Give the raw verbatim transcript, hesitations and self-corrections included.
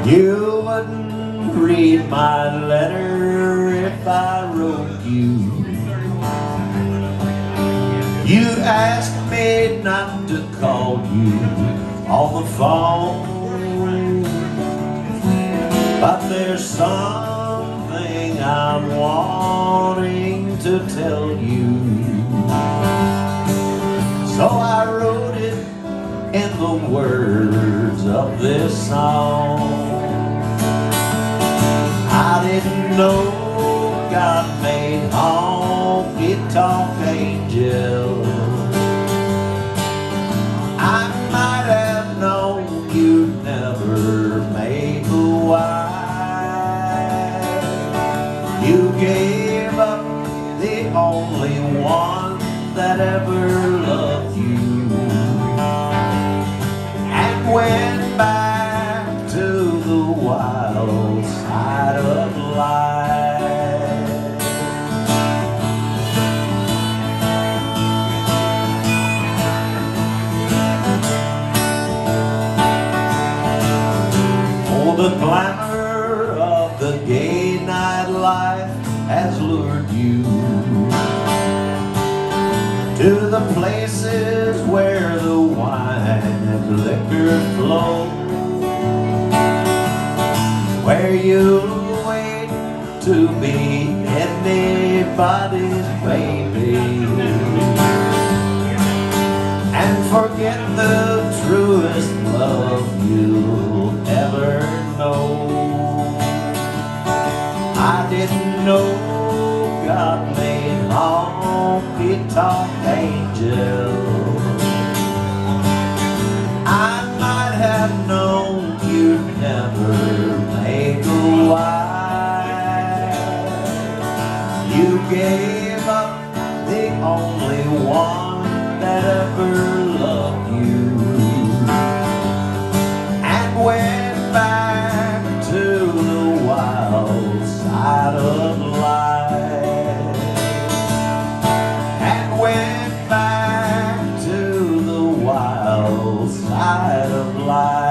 You wouldn't read my letter if I wrote you. You'd ask me not to call you on the phone, but there's something I'm wanting to tell you. So I wrote it in the words of this song. I didn't know God made Honky Tonk Angels. I might have known you'd never make a wife. You gave up the only one that ever loved you, and went back to the wild side of life. Oh, the glamour of the gay nightlife has lured you to the places where the wine and liquor flow, where you'll wait to be anybody's baby and forget the truest love you'll ever know. I didn't know God made Honky Tonk Angels. I might have known you'd never make a wife. You gave up the only one that ever loved you, and went back to the wild side of life. And went back to the wild side of life.